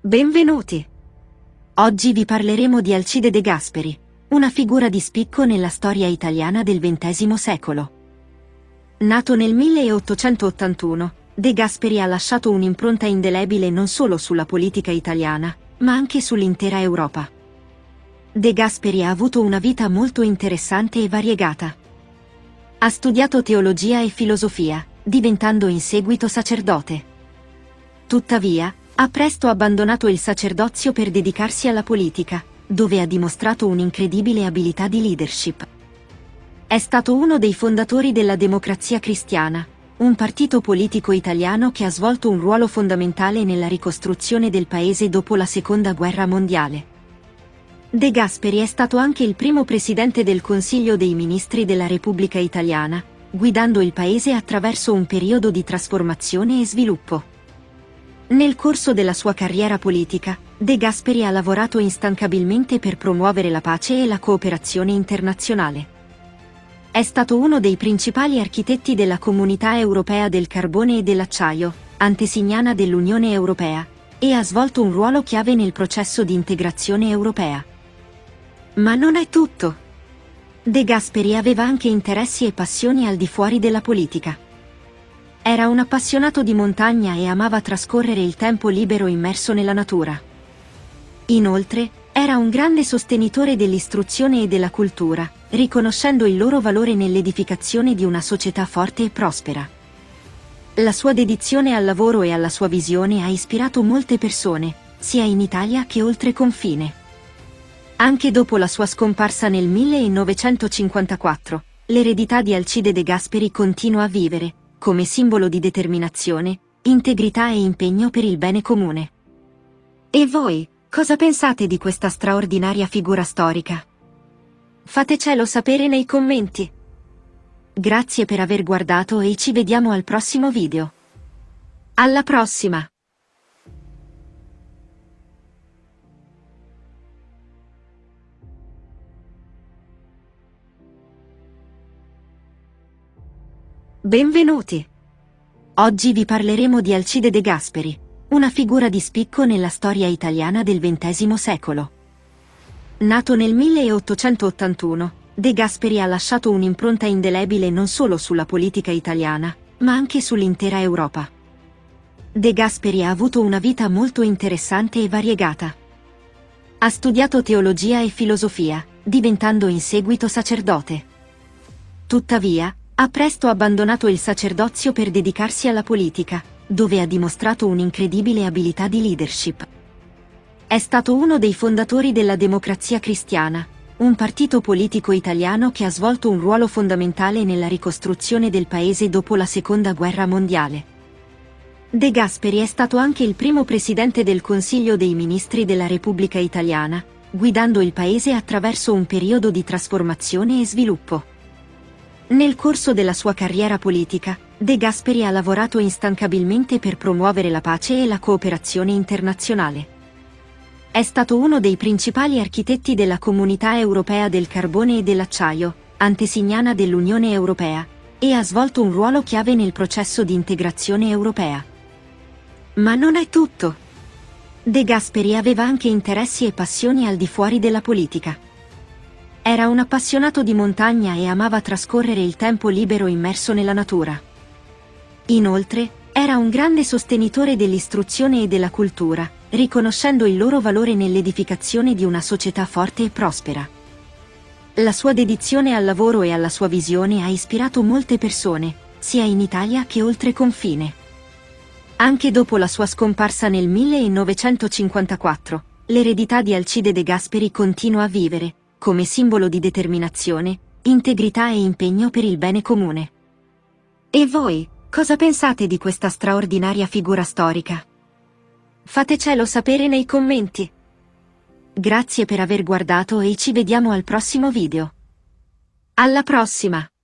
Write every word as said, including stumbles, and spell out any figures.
Benvenuti! Oggi vi parleremo di Alcide De Gasperi, una figura di spicco nella storia italiana del ventesimo secolo. Nato nel milleottocentottantuno, De Gasperi ha lasciato un'impronta indelebile non solo sulla politica italiana, ma anche sull'intera Europa. De Gasperi ha avuto una vita molto interessante e variegata. Ha studiato teologia e filosofia, diventando in seguito sacerdote. Tuttavia, ha presto abbandonato il sacerdozio per dedicarsi alla politica, dove ha dimostrato un'incredibile abilità di leadership. È stato uno dei fondatori della Democrazia Cristiana, un partito politico italiano che ha svolto un ruolo fondamentale nella ricostruzione del paese dopo la Seconda Guerra Mondiale. De Gasperi è stato anche il primo presidente del Consiglio dei Ministri della Repubblica Italiana, guidando il paese attraverso un periodo di trasformazione e sviluppo. Nel corso della sua carriera politica, De Gasperi ha lavorato instancabilmente per promuovere la pace e la cooperazione internazionale. È stato uno dei principali architetti della Comunità Europea del Carbone e dell'Acciaio, antesignana dell'Unione Europea, e ha svolto un ruolo chiave nel processo di integrazione europea. Ma non è tutto. De Gasperi aveva anche interessi e passioni al di fuori della politica. Era un appassionato di montagna e amava trascorrere il tempo libero immerso nella natura. Inoltre, era un grande sostenitore dell'istruzione e della cultura, riconoscendo il loro valore nell'edificazione di una società forte e prospera. La sua dedizione al lavoro e alla sua visione ha ispirato molte persone, sia in Italia che oltre confine. Anche dopo la sua scomparsa nel millenovecentocinquantaquattro, l'eredità di Alcide De Gasperi continua a vivere, come simbolo di determinazione, integrità e impegno per il bene comune. E voi, cosa pensate di questa straordinaria figura storica? Fatecelo sapere nei commenti. Grazie per aver guardato e ci vediamo al prossimo video. Alla prossima! Benvenuti! Oggi vi parleremo di Alcide De Gasperi, una figura di spicco nella storia italiana del ventesimo secolo. Nato nel milleottocentottantuno, De Gasperi ha lasciato un'impronta indelebile non solo sulla politica italiana, ma anche sull'intera Europa. De Gasperi ha avuto una vita molto interessante e variegata. Ha studiato teologia e filosofia, diventando in seguito sacerdote. Tuttavia, ha presto abbandonato il sacerdozio per dedicarsi alla politica, dove ha dimostrato un'incredibile abilità di leadership. È stato uno dei fondatori della Democrazia Cristiana, un partito politico italiano che ha svolto un ruolo fondamentale nella ricostruzione del paese dopo la Seconda Guerra Mondiale. De Gasperi è stato anche il primo presidente del Consiglio dei Ministri della Repubblica Italiana, guidando il paese attraverso un periodo di trasformazione e sviluppo. Nel corso della sua carriera politica, De Gasperi ha lavorato instancabilmente per promuovere la pace e la cooperazione internazionale. È stato uno dei principali architetti della Comunità Europea del Carbone e dell'Acciaio, antesignana dell'Unione Europea, e ha svolto un ruolo chiave nel processo di integrazione europea. Ma non è tutto. De Gasperi aveva anche interessi e passioni al di fuori della politica. Era un appassionato di montagna e amava trascorrere il tempo libero immerso nella natura. Inoltre, era un grande sostenitore dell'istruzione e della cultura, riconoscendo il loro valore nell'edificazione di una società forte e prospera. La sua dedizione al lavoro e alla sua visione ha ispirato molte persone, sia in Italia che oltre confine. Anche dopo la sua scomparsa nel millenovecentocinquantaquattro, l'eredità di Alcide De Gasperi continua a vivere, come simbolo di determinazione, integrità e impegno per il bene comune. E voi, cosa pensate di questa straordinaria figura storica? Fatecelo sapere nei commenti. Grazie per aver guardato e ci vediamo al prossimo video. Alla prossima!